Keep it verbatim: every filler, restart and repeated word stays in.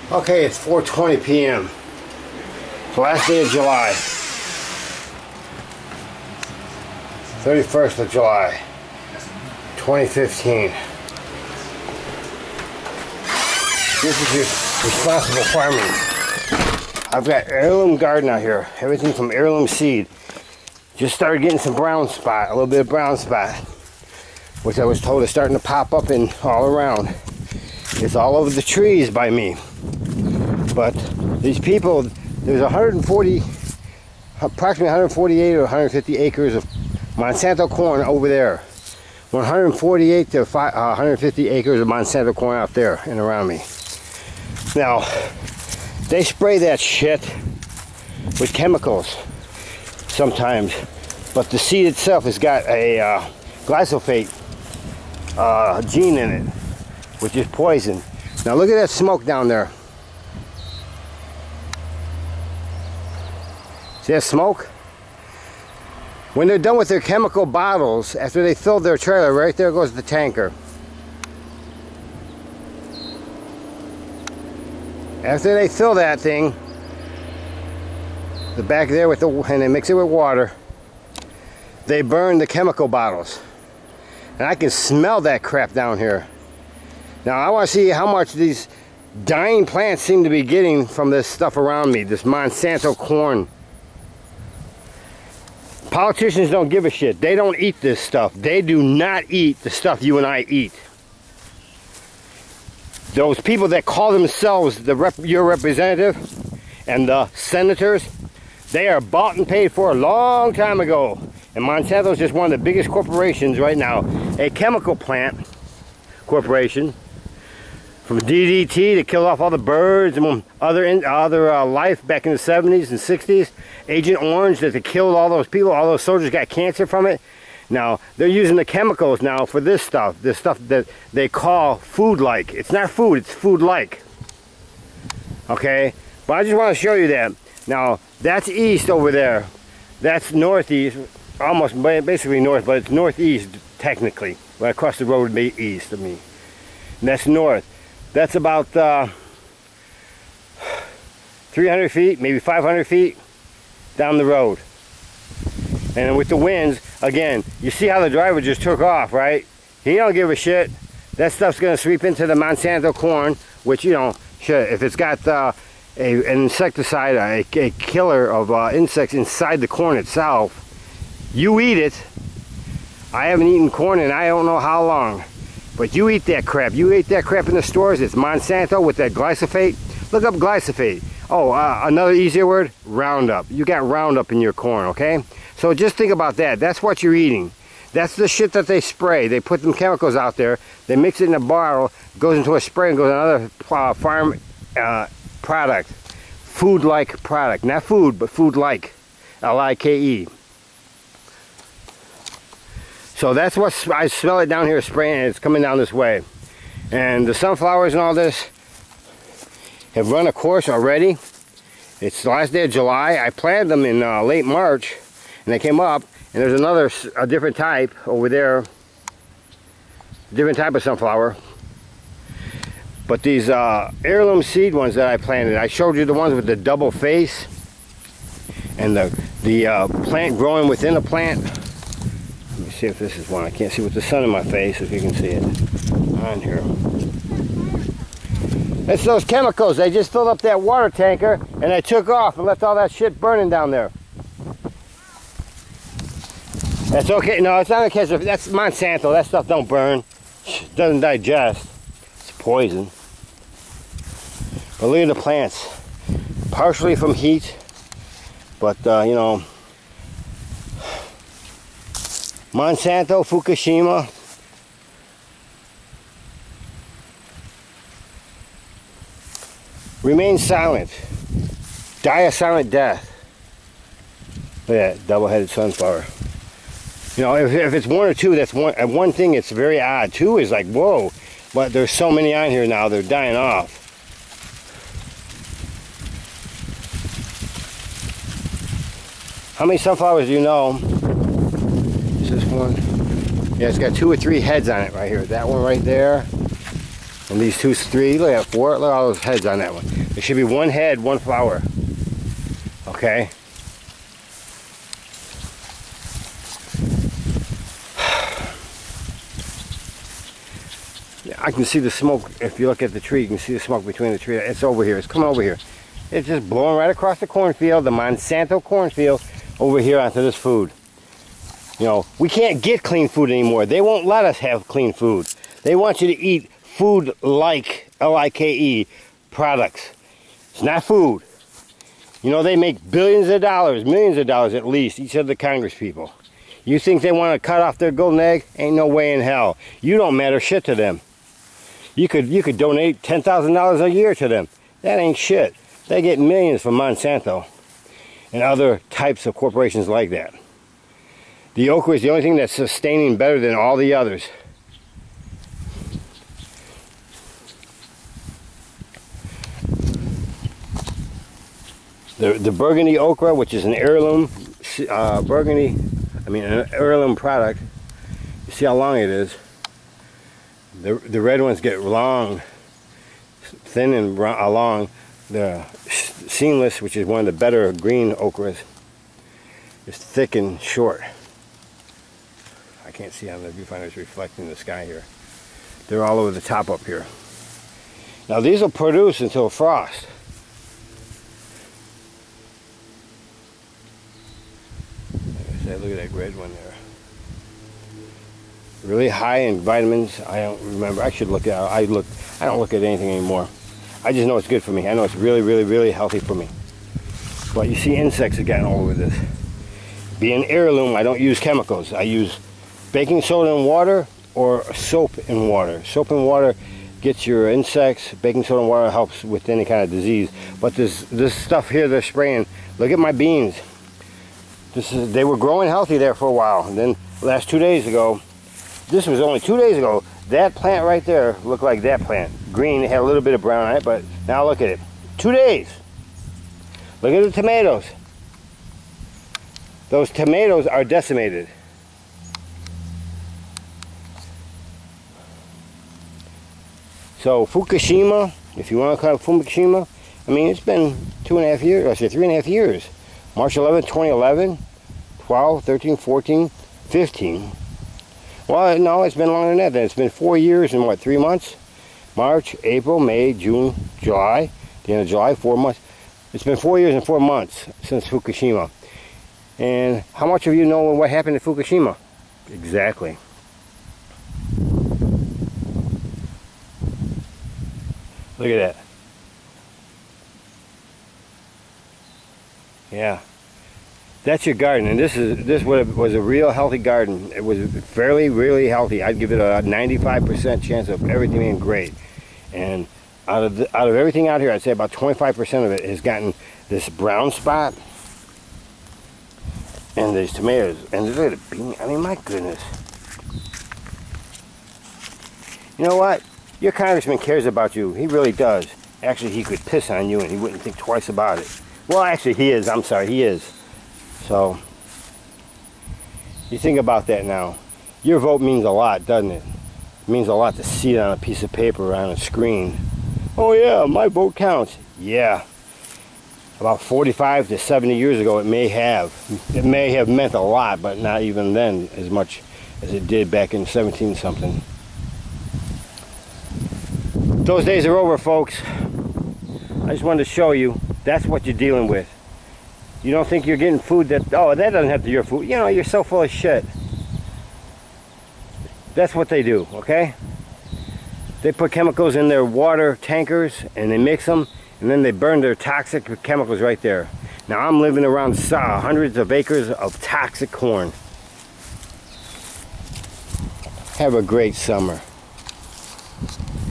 Okay, it's four twenty p m The last day of July. thirty-first of July, twenty fifteen. This is your responsible farming. I've got heirloom garden out here. Everything from heirloom seed. Just started getting some brown spot, a little bit of brown spot, which I was told is starting to pop up in all around. It's all over the trees by me. But these people, there's one hundred forty, approximately one hundred forty-eight or one hundred fifty acres of Monsanto corn over there. one hundred forty-eight to one hundred fifty acres of Monsanto corn out there and around me. Now, they spray that shit with chemicals sometimes, but the seed itself has got a uh, glyphosate uh, gene in it, which is poison. Now look at that smoke down there. See that smoke? When they're done with their chemical bottles, after they fill their trailer, right there goes the tanker. After they fill that thing, the back there with the, and they mix it with water, they burn the chemical bottles. And I can smell that crap down here. Now I want to see how much these dying plants seem to be getting from this stuff around me, this Monsanto corn. Politicians don't give a shit. They don't eat this stuff. They do not eat the stuff you and I eat. Those people that call themselves the rep, your representative and the senators, they are bought and paid for a long time ago. And Monsanto is just one of the biggest corporations right now. A chemical plant corporation, from D D T to kill off all the birds and other in, other uh, life back in the seventies and sixties. Agent Orange, that they killed all those people, all those soldiers got cancer from it. Now they're using the chemicals now for this stuff, this stuff that they call food-like. It's not food, it's food-like. Okay, but I just want to show you that. Now that's east over there. That's northeast, almost basically north, but it's northeast technically. Right across the road would be east of me. And that's north. That's about uh, three hundred feet, maybe five hundred feet down the road. And with the winds, again, you see how the driver just took off, right? He don't give a shit. That stuff's gonna sweep into the Monsanto corn, which, you know, shit, if it's got uh, a, an insecticide, a, a killer of uh, insects inside the corn itself, you eat it. I haven't eaten corn in I don't know how long. But you eat that crap. You eat that crap in the stores. It's Monsanto with that glyphosate. Look up glyphosate. Oh, uh, another easier word, Roundup. You got Roundup in your corn, okay? So just think about that. That's what you're eating. That's the shit that they spray. They put them chemicals out there. They mix it in a bottle, goes into a spray, and goes another uh, farm uh, product. Food-like product. Not food, but food-like. L I K E. So that's what I smell it down here spraying. It's coming down this way. And the sunflowers and all this have run a course already. It's the last day of July. I planted them in uh, late March, and they came up. And there's another, a different type over there, different type of sunflower. But these uh, heirloom seed ones that I planted, I showed you the ones with the double face, and the the uh, plant growing within a plant. Let me see if this is one. I can't see with the sun in my face, if you can see it on here. It's those chemicals. They just filled up that water tanker and they took off and left all that shit burning down there. That's okay. No, it's not a case of, that's Monsanto. That stuff don't burn. It doesn't digest. It's poison. But look at the plants. Partially from heat, but uh, you know, Monsanto, Fukushima. Remain silent. Die a silent death. Look at that double-headed sunflower. You know, if, if it's one or two, that's one. And one thing, it's very odd. Two is like, whoa. But there's so many on here now, they're dying off. How many sunflowers do you know? Is this one? Yeah, it's got two or three heads on it right here. That one right there. And And these two, three, look at four, look at all those heads on that one. There should be one head, one flower. Okay? I can see the smoke. If you look at the tree, you can see the smoke between the tree. It's over here. It's coming over here. It's just blowing right across the cornfield, the Monsanto cornfield, over here onto this food. You know, we can't get clean food anymore. They won't let us have clean food. They want you to eat food like, L I K E, products. It's not food. You know, they make billions of dollars, millions of dollars at least, each of the Congress people. You think they want to cut off their golden egg? Ain't no way in hell. You don't matter shit to them. You could, you could donate ten thousand dollars a year to them. That ain't shit. They get millions from Monsanto and other types of corporations like that. The okra is the only thing that's sustaining better than all the others. The, the burgundy okra, which is an heirloom uh, burgundy, I mean an heirloom product. You see how long it is. The, the red ones get long, thin and long. The seamless, which is one of the better green okras, is thick and short. I can't see how the viewfinder is reflecting the sky here. They're all over the top up here. Now these will produce until frost. Like I said, look at that red one there. Really high in vitamins. I don't remember. I should look at. I look. I don't look at anything anymore. I just know it's good for me. I know it's really, really, really healthy for me. But you see, insects have gotten all over this. Being heirloom, I don't use chemicals. I use baking soda and water, or soap and water. Soap and water gets your insects. Baking soda and water helps with any kind of disease. But this this stuff here they're spraying. Look at my beans. This is. They were growing healthy there for a while, and then last two days ago. This was only two days ago. That plant right there looked like that plant. Green, it had a little bit of brown on it, but now look at it. Two days. Look at the tomatoes. Those tomatoes are decimated. So Fukushima, if you want to call it Fukushima, I mean, it's been two and a half years, I say three and a half years. March eleventh, twenty eleven, twelve, thirteen, fourteen, fifteen. Well, no, it's been longer than that. Then it's been four years and what, three months? March, April, May, June, July. The end of July, four months. It's been four years and four months since Fukushima. And how much of you know what happened at Fukushima? Exactly. Look at that. Yeah. That's your garden, and this is this was a real healthy garden. It was fairly, really healthy. I'd give it a ninety-five percent chance of everything being great. And out of the, out of everything out here, I'd say about twenty-five percent of it has gotten this brown spot and these tomatoes. And look at the bean. I mean, my goodness. You know what? Your congressman cares about you. He really does. Actually, he could piss on you, and he wouldn't think twice about it. Well, actually, he is. I'm sorry, he is. So, you think about that now. Your vote means a lot, doesn't it? It means a lot to see it on a piece of paper or on a screen. Oh yeah, my vote counts. Yeah. About forty-five to seventy years ago it may have. It may have meant a lot, but not even then as much as it did back in seventeen something. Those days are over, folks. I just wanted to show you that's what you're dealing with. You don't think you're getting food that, oh, that doesn't have to be your food. You know, you're so full of shit. That's what they do, okay? They put chemicals in their water tankers and they mix them and then they burn their toxic chemicals right there. Now I'm living around uh, hundreds of acres of toxic corn. Have a great summer.